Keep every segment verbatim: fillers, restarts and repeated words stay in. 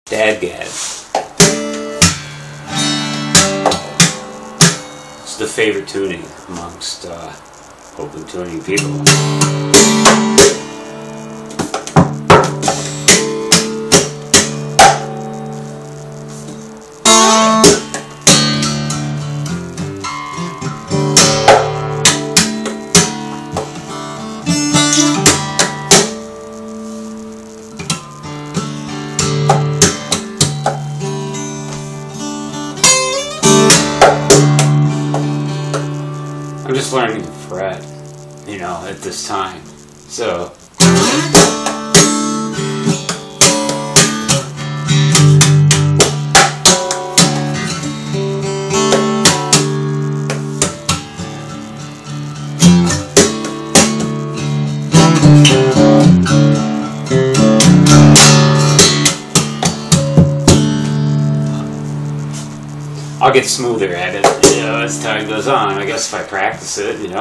Dadgad. It's the favorite tuning amongst uh, open tuning people. I'm just learning to fret, you know, at this time. So I'll get smoother at it, you know, as time goes on. I guess if I practice it, you know.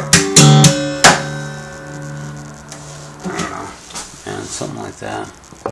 Something like that.